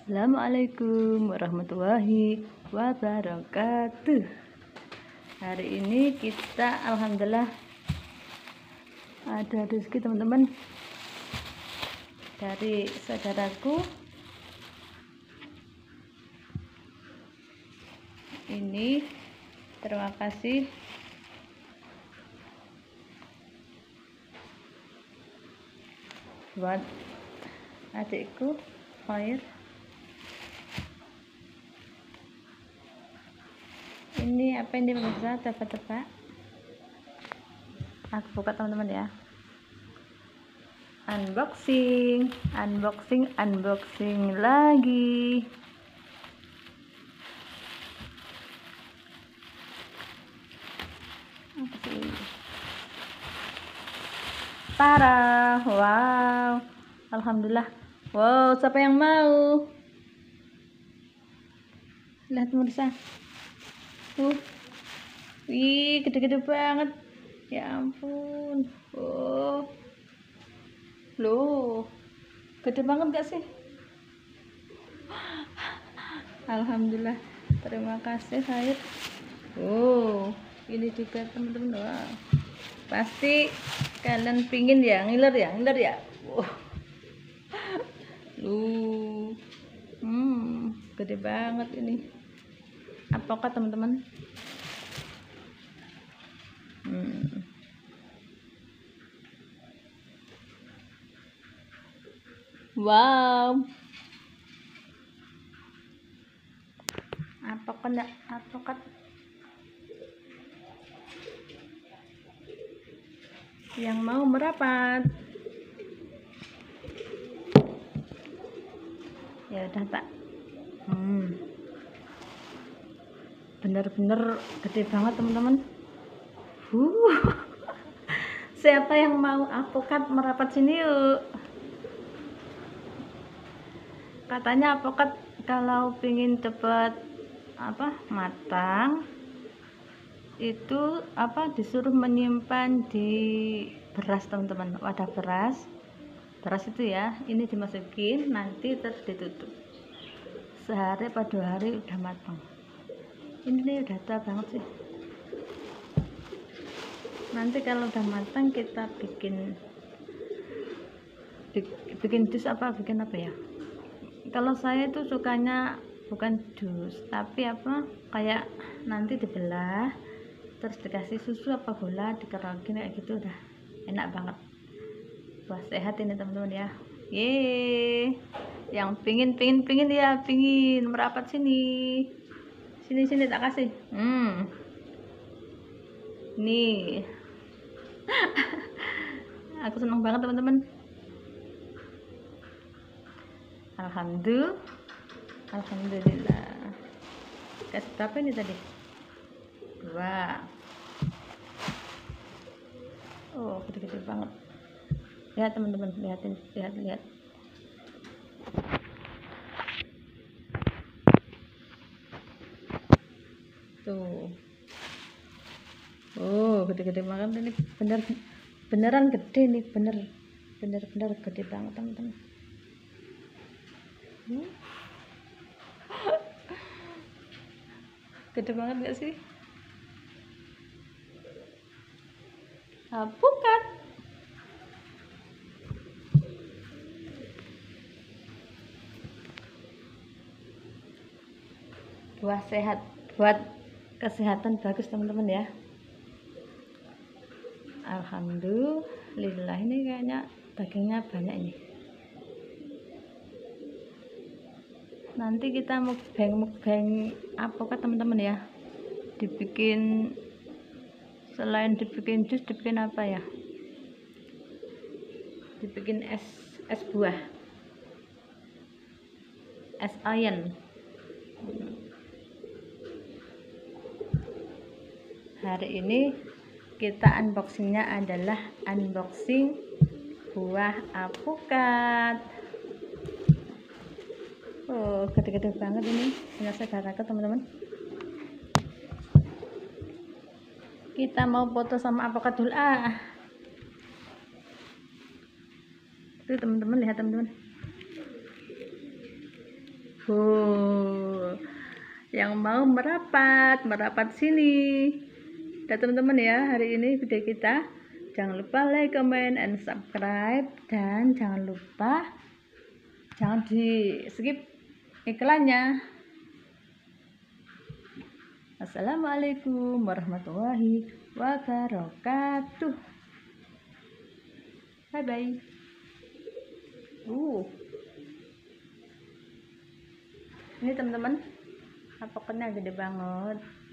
Assalamualaikum warahmatullahi wabarakatuh. Hari ini kita alhamdulillah ada rezeki teman-teman dari saudaraku. Ini terima kasih buat adikku Khair. Ini apa ini pemirsa, tebak-tebak. Aku buka teman-teman ya. Unboxing lagi. Apa sih? Tara, wow, alhamdulillah. Wow, siapa yang mau? Lihat pemirsa. Wih, gede-gede banget. Ya ampun. Oh. Loh. Gede banget gak sih? Alhamdulillah. Terima kasih, Khair. Oh, ini juga teman-teman. Wow. Pasti kalian pingin ya, ngiler ya. Wow. Gede banget ini. Apakah teman-teman? Wow. Apakah yang mau merapat? Ya udah tak. Bener-bener gede banget teman-teman. Siapa yang mau apokat merapat sini yuk? Katanya apokat kalau pingin cepat matang itu disuruh menyimpan di beras teman-teman, wadah beras itu ya, ini dimasukin nanti terus ditutup sehari atau 2 hari udah matang. Ini nih udah tua banget sih. Nanti kalau udah matang kita bikin jus bikin apa ya. Kalau saya itu sukanya bukan jus tapi kayak nanti dibelah terus dikasih susu gula dikerokin kayak gitu, udah enak banget. Wah, sehat ini teman-teman ya. Yeay, yang pingin ya, pingin merapat sini tak kasih. Nih. Aku senang banget teman-teman. Alhamdulillah. Kasih berapa ini tadi? 2. Oh, gede-gede banget. Lihat teman-teman, lihat. Tuh. Oh, gede-gede banget ini, beneran gede nih, bener gede banget teman-teman. Gede banget gak sih? Bukan. Buah sehat, buat kesehatan bagus teman-teman ya. Alhamdulillah, ini kayaknya dagingnya banyak ini. Nanti kita mukbang apokat teman-teman ya. Dibikin, selain dibikin jus, dibikin apa ya? Dibikin es buah, es oyen. Hari ini kita unboxingnya adalah unboxing buah apokat. Oh, gede-gede banget ini, punya saudaraku teman-teman. Kita mau foto sama apokat dulu. Tuh teman-teman, lihat teman-teman. Oh, yang mau merapat sini. Udah teman-teman ya, hari ini video kita. Jangan lupa like, comment, and subscribe. Dan jangan lupa jangan di skip iklannya. Assalamualaikum warahmatullahi wabarakatuh. Bye bye. Ini teman-teman, apokannya gede banget.